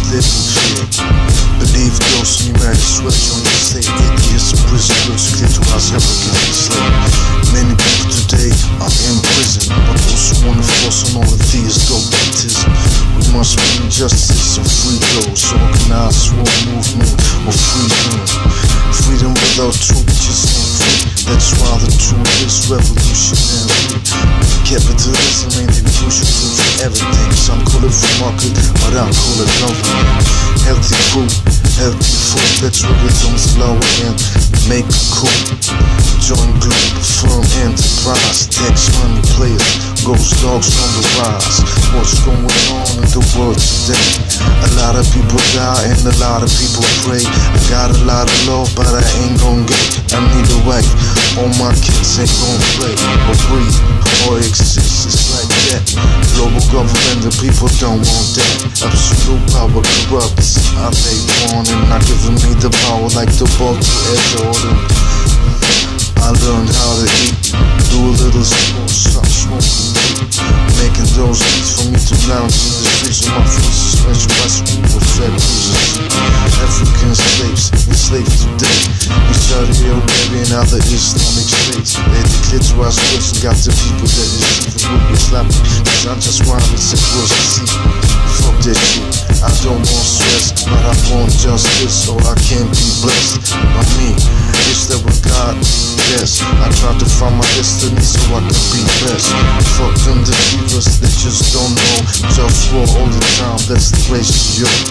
live in fear. Believe ghosts and humanity sweat on the state. Atheists in prison, girls clear to us, ever get enslaved. Many people today are in prison, but those who wanna force on all the theists go baptism. We must bring justice and free those. Organized war movement of freedom. Freedom without truth just ain't free. That's why the truth is revolutionary. Capitalism ain't the crucial tool for everything. Some call it free market, but I call it government. Healthy food, petroleum's lower and make it cool. Join Globalfirm enterprise, tax money players, GhostDogz on the rise. What's going on in the world today? A lot of people die and a lot of people pray. I got a lot of love, but I ain't gon' get. I need a wife, all my kids ain't gon' play or breathe or exist. It's like that. Global government, the people don't want that. Absolute power corrupts. I made warning, not giving me the power like the ball to Ed Jordan. I learned how to eat, do a little sport, stop smoking weed, making those beats for me to lounge in the streets of my full suspension bicycle with fat cruisers. African slaves, enslaved today. We Saudi Arabia and other Islamic states. They declare to us words and got the people that is even with Islamic. Cause I'm just wild and sick words to see. Fuck that shit, I don't want stress, but I want justice so I can be blessed by me. Is there a God? Yes, I try to find my destiny so I can be best. Fuck them deceivers, they just don't know. JustWar all the time, that's the place to go.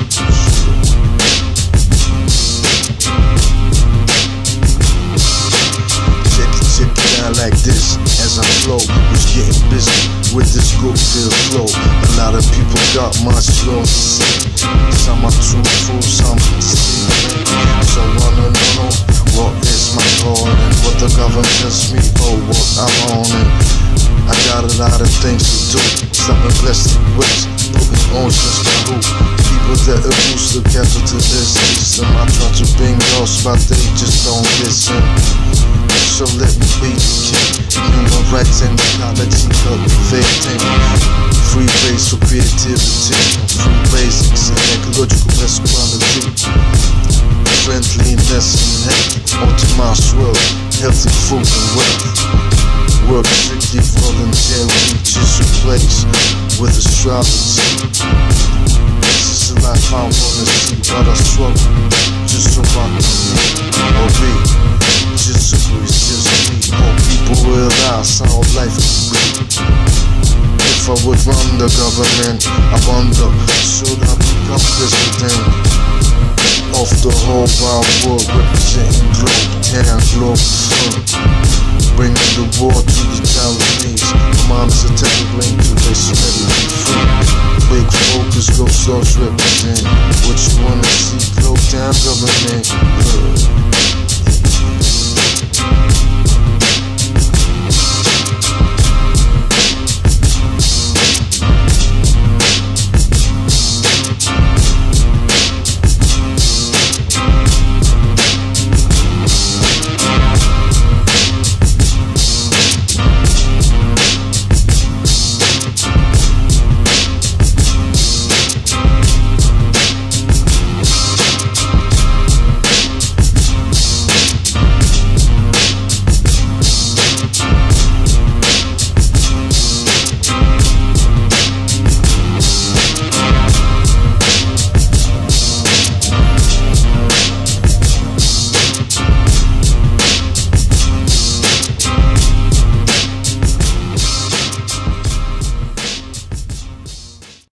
Check it out like this, as I flow, who's getting busy with this good feel flow. A lot of people got much love to say. Some are truthful, some deceive. So wanna know what is my calling, what the government tells me, oh what I'm on it. I got a lot of things to do, something blessed with, putting on just my hoop. People that abuse the capitalist system, I try to bring those, but they just don't listen. So let me be the king. Human rights and ecology cultivating. Free base for creativity, free basics and ecological equality. Friendliness and hate, optimized world, healthy food and wealth. Work strictly voluntary, just a place with astrology. This is the life I wanna see, but I struggle just so I can be or be. Just agree, just me. More people realize how life can be. If I would run the government, I wonder, should I become president of the whole wide world, representing Globetown, Globalfirm, bringing the war to the Taiwanese. My mom is a technical angel, they should never be free. Big focus, GhostDogz represent. What you wanna see, Globetown government?